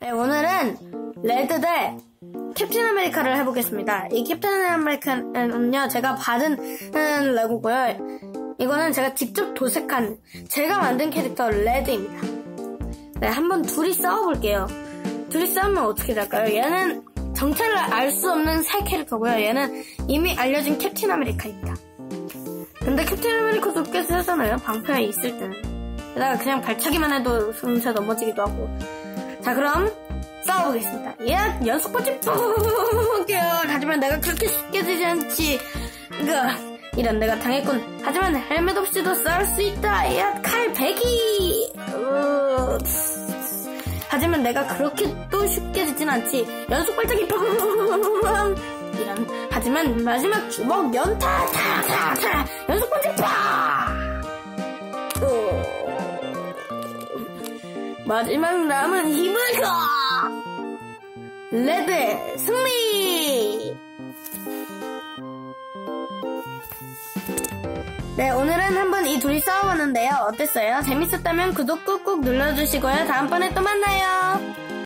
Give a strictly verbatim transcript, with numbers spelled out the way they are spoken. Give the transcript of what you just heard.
네, 오늘은 레드 대 캡틴 아메리카를 해보겠습니다. 이 캡틴 아메리카는요, 제가 받은 레고고요. 이거는 제가 직접 도색한, 제가 만든 캐릭터 레드입니다. 네, 한번 둘이 싸워볼게요. 둘이 싸우면 어떻게 될까요? 얘는 정체를 알 수 없는 새 캐릭터고요. 얘는 이미 알려진 캡틴 아메리카입니다. 근데 캡틴 아메리카도 꽤 세잖아요, 방패가 있을 때는. 게다가 그냥 발차기만 해도 숨차 넘어지기도 하고. 자, 그럼 싸워보겠습니다. 예, 연속 번째 뽑을게요. 하지만 내가 그렇게 쉽게 되지 않지. 그 이런 내가 당했군. 하지만 헬멧 없이도 싸울 수 있다. 야, 칼 배기. 으, 하지만 내가 그렇게 또 쉽게 되진 않지. 연속 발차기 이런. 하지만 마지막 주먹 연타 타타타 연속 번째 파. 마지막 남은 힘을 가! 레드 승리! 네, 오늘은 한번 이 둘이 싸워봤는데요. 어땠어요? 재밌었다면 구독 꾹꾹 눌러주시고요. 다음번에 또 만나요.